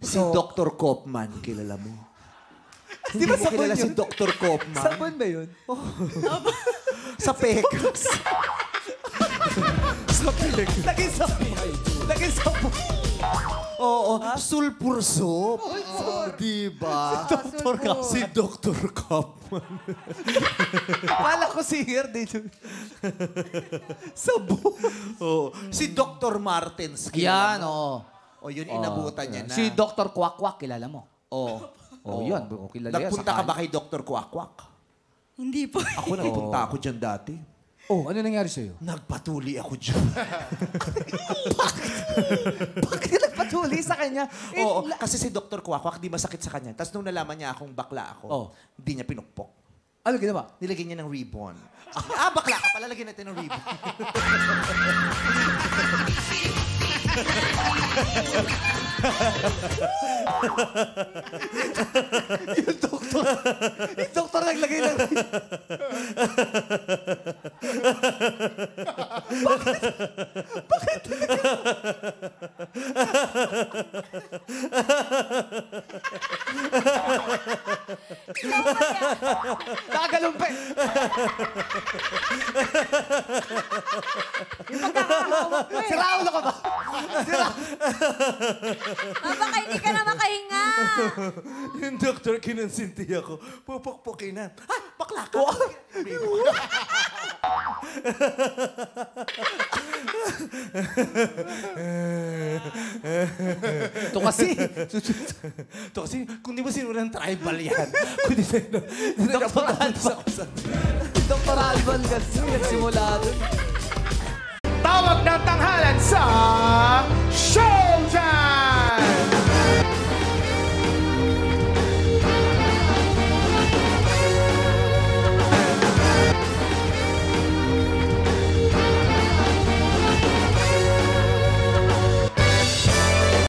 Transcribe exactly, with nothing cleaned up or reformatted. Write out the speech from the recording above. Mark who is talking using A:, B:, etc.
A: Si Doctor Kaufman, kilala mo?
B: Di ba
A: Hindi mo
B: sabon
A: kilala
B: yun?
A: si Doctor Kaufman?
B: Sabon ba yun? Oh.
A: Sa Pekas. Sa Pekas.
B: Naging sabon. Naging sabon.
A: Oo, sulfur soap. Oh, diba?
B: Doktor ka.
A: Si Doctor Kaufman.
B: Kala ko si Here dito. Sabon.
A: Oo. Si Doctor Martens,
C: Yan,
A: kilala mo?
C: oo.
A: O yun, inabutan niya na.
C: Si Doctor Kwak Kwak, kilala mo?
A: Oo.
C: Oh, yun. Kilala yan.
A: Nagpunta
C: sa
A: ka
C: kanya.
A: ba kay Doctor Kwak-Kwak?
D: Hindi po.
A: Ako nagpunta ako dyan dati.
C: Oh, ano nangyari sa'yo?
A: Nagpatuli ako dyan.
B: Bakit ka nagpatuloy sa kanya? Eh,
A: Oo,
B: la-
A: kasi si Doctor Kwak-Kwak di masakit sa kanya. Tapos nung nalaman niya akong bakla ako,
C: Oh.
A: hindi niya pinukpok.
C: Ano ginawa?
A: Nilagyan niya ng ribbon. Ah, bakla ka pala, lagyan natin ng ribbon.
B: yung doktor. Yung doktor naglagay ng... Nakagalumpe. Yung pagkakahawak mo eh. Si Raulo ka ba? Si Raulo.
D: Ah, baka hindi ka na makahinga.
A: Yung doktor, kinonsinti ako. Pupukpukin na. Ah, bakla ka.
C: Ito kasi.
A: Ito kasi, kung di mo sinunan tribal yan. Kung di sa'yo,
B: Doktor Alban. Doktor Alban kasi nagsimula dun.
E: Tawag ng tanghalan sa Showtime!